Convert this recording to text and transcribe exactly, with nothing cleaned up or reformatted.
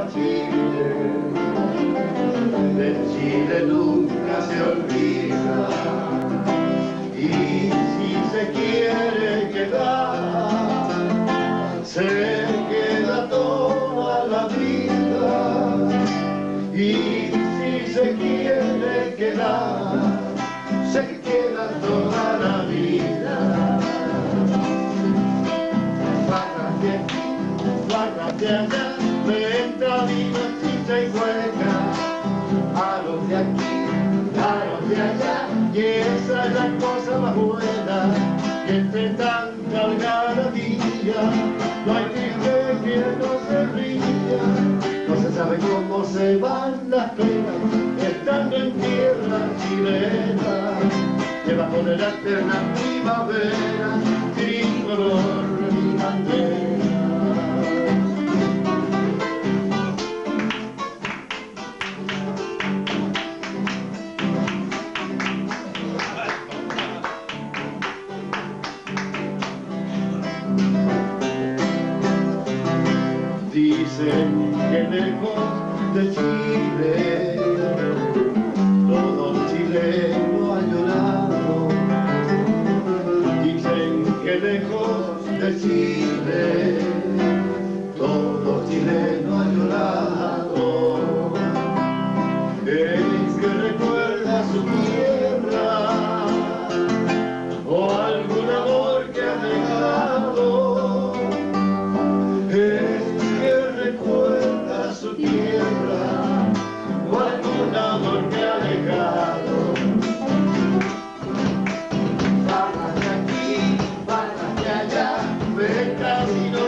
a Chile, de Chile nunca se olvida, y si se quiere quedar, se queda toda la vida, y si se quiere quedar, se queda toda la vida. Bájate aquí, bájate allá, venta, vino, chicha y hueca, a los de aquí, a los de allá, y esa es la cosa más buena, que entre tanta algarabía, no hay triste que no se ría, no se sabe cómo se van las penas, estando en tierra chilena, debajo de la eterna primavera, tricolor mi bandera. Dicen que lejos de Chile todo chileno ha llorado. Dicen que lejos de Chile todo chileno ha llorado. Es que recuerda su tierra o algún amor que ha dejado. Es recuerda su tierra o algún amor que ha dejado. Bájate aquí, bájate allá, ven camino